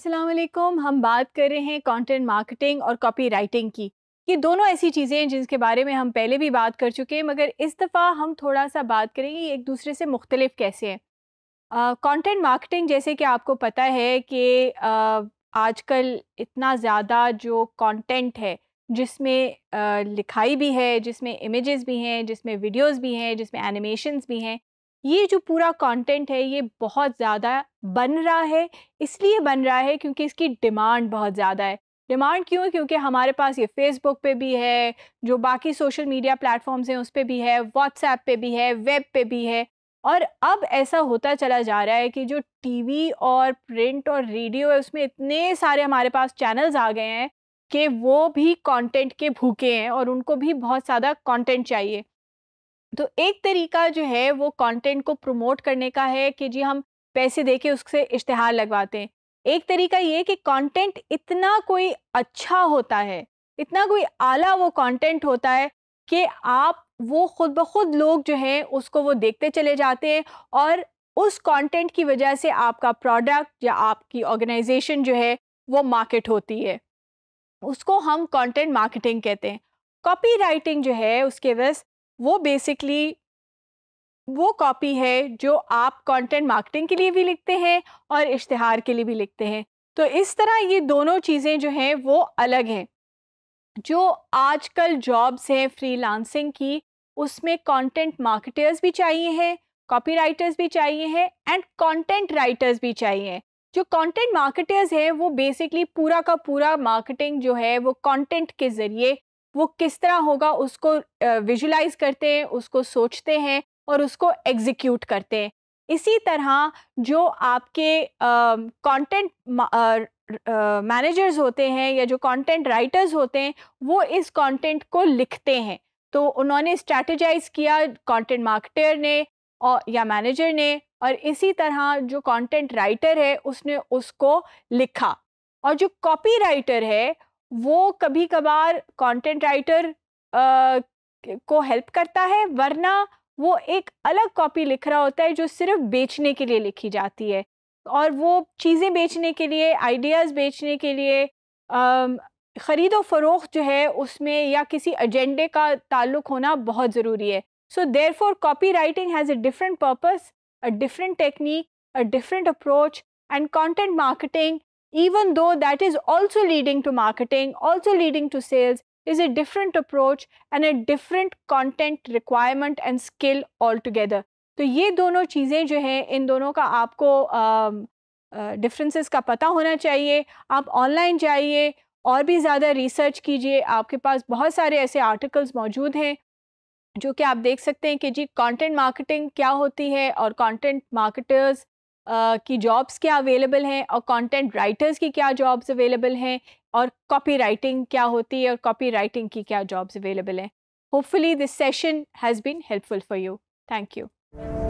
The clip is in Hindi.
अस्सलाम वालेकुम। हम बात कर रहे हैं कंटेंट मार्केटिंग और कॉपी राइटिंग की। ये दोनों ऐसी चीज़ें हैं जिनके बारे में हम पहले भी बात कर चुके हैं, मगर इस दफ़ा हम थोड़ा सा बात करेंगे एक दूसरे से मुख्तलिफ कैसे हैं। कंटेंट मार्केटिंग जैसे कि आपको पता है कि आजकल इतना ज़्यादा जो कंटेंट है जिसमें लिखाई भी है, जिसमें इमेजेस भी हैं, जिसमें वीडियोस भी हैं, जिसमें एनिमेशंस भी हैं, ये जो पूरा कंटेंट है ये बहुत ज़्यादा बन रहा है। इसलिए बन रहा है क्योंकि इसकी डिमांड बहुत ज़्यादा है। डिमांड क्यों? क्योंकि हमारे पास ये फेसबुक पे भी है, जो बाकी सोशल मीडिया प्लेटफॉर्म्स हैं उस पे भी है, व्हाट्सएप पे भी है, वेब पे भी है। और अब ऐसा होता चला जा रहा है कि जो टीवी और प्रिंट और रेडियो है उसमें इतने सारे हमारे पास चैनल्स आ गए हैं कि वो भी कंटेंट के भूखे हैं और उनको भी बहुत ज़्यादा कंटेंट चाहिए। तो एक तरीका जो है वो कंटेंट को प्रमोट करने का है कि जी हम पैसे देके उससे इश्तिहार लगवाते हैं। एक तरीका ये कि कंटेंट इतना कोई अच्छा होता है, इतना कोई आला वो कंटेंट होता है कि आप वो खुद ब खुद लोग जो हैं उसको वो देखते चले जाते हैं और उस कंटेंट की वजह से आपका प्रोडक्ट या आपकी ऑर्गेनाइजेशन जो है वो मार्केट होती है। उसको हम कंटेंट मार्केटिंग कहते हैं। कॉपी राइटिंग जो है उसके बस वो बेसिकली वो कॉपी है जो आप कंटेंट मार्केटिंग के लिए भी लिखते हैं और इश्तिहार के लिए भी लिखते हैं। तो इस तरह ये दोनों चीज़ें जो हैं वो अलग हैं। जो आजकल जॉब्स हैं फ्रीलांसिंग की, उसमें कंटेंट मार्केटर्स भी चाहिए हैं, कॉपी राइटर्स भी चाहिए हैं एंड कंटेंट राइटर्स भी चाहिए हैं। जो कंटेंट मार्केटर्स हैं वो बेसिकली पूरा का पूरा मार्केटिंग जो है वो कंटेंट के ज़रिए वो किस तरह होगा उसको विजुलाइज करते हैं, उसको सोचते हैं और उसको एग्जीक्यूट करते हैं। इसी तरह जो आपके कंटेंट मैनेजर्स होते हैं या जो कंटेंट राइटर्स होते हैं वो इस कंटेंट को लिखते हैं। तो उन्होंने स्ट्रैटेजाइज किया कंटेंट मार्केटर ने और या मैनेजर ने, और इसी तरह जो कंटेंट राइटर है उसने उसको लिखा। और जो कॉपी राइटर है वो कभी कभार कंटेंट राइटर को हेल्प करता है, वरना वो एक अलग कॉपी लिख रहा होता है जो सिर्फ बेचने के लिए लिखी जाती है। और वो चीज़ें बेचने के लिए, आइडियाज़ बेचने के लिए, ख़रीदो फ़रोख्त जो है उसमें या किसी एजेंडे का ताल्लुक होना बहुत ज़रूरी है। So therefore copywriting has a different purpose, a different technique, a different approach, and content marketing, even though that is also leading to marketing, also leading to sales, is a different approach and a different content requirement and skill altogether. तो ये दोनों चीज़ें जो हैं इन दोनों का आपको डिफरेंसेस का पता होना चाहिए। आप ऑनलाइन जाइए और भी ज़्यादा रिसर्च कीजिए। आपके पास बहुत सारे ऐसे आर्टिकल्स मौजूद हैं जो कि आप देख सकते हैं कि जी कंटेंट मार्केटिंग क्या होती है और कंटेंट मार्केटर्स की जॉब्स क्या अवेलेबल हैं और कंटेंट राइटर्स की क्या जॉब्स अवेलेबल हैं और कॉपी राइटिंग क्या होती है और कॉपी राइटिंग की क्या जॉब्स अवेलेबल हैं। Hopefully this session has been helpful for you. Thank you.